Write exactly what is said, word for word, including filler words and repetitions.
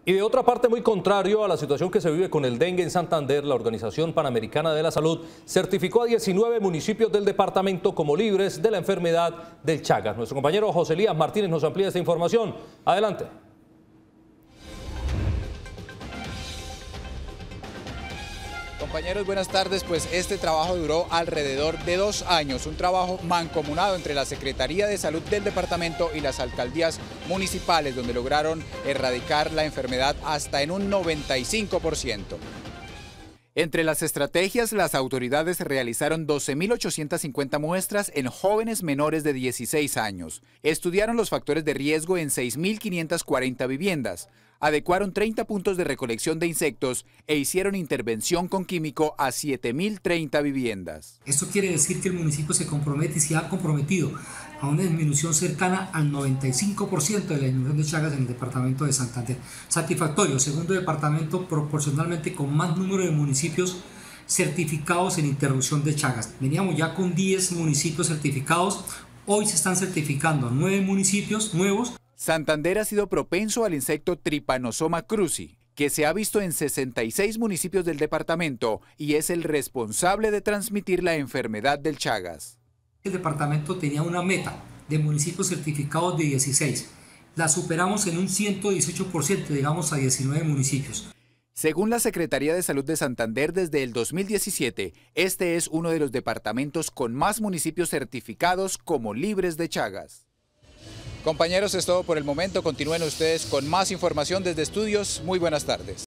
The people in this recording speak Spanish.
Y de otra parte, muy contrario a la situación que se vive con el dengue en Santander, la Organización Panamericana de la Salud certificó a diecinueve municipios del departamento como libres de la enfermedad del Chagas. Nuestro compañero José Elías Martínez nos amplía esta información. Adelante. Compañeros, buenas tardes. Pues este trabajo duró alrededor de dos años, un trabajo mancomunado entre la Secretaría de Salud del departamento y las alcaldías municipales, donde lograron erradicar la enfermedad hasta en un noventa y cinco por ciento. Entre las estrategias, las autoridades realizaron doce mil ochocientas cincuenta muestras en jóvenes menores de dieciséis años. Estudiaron los factores de riesgo en seis mil quinientas cuarenta viviendas, adecuaron treinta puntos de recolección de insectos e hicieron intervención con químico a siete mil treinta viviendas. Esto quiere decir que el municipio se compromete y se ha comprometido a una disminución cercana al noventa y cinco por ciento de la disminución de Chagas en el departamento de Santander. Satisfactorio, segundo departamento proporcionalmente con más número de municipios certificados en interrupción de Chagas. Veníamos ya con diez municipios certificados, hoy se están certificando nueve municipios nuevos. Santander ha sido propenso al insecto Trypanosoma cruzi, que se ha visto en sesenta y seis municipios del departamento y es el responsable de transmitir la enfermedad del Chagas. El departamento tenía una meta de municipios certificados de dieciséis. La superamos en un ciento dieciocho por ciento, llegamos a diecinueve municipios. Según la Secretaría de Salud de Santander, desde el dos mil diecisiete, este es uno de los departamentos con más municipios certificados como libres de Chagas. Compañeros, es todo por el momento. Continúen ustedes con más información desde estudios. Muy buenas tardes.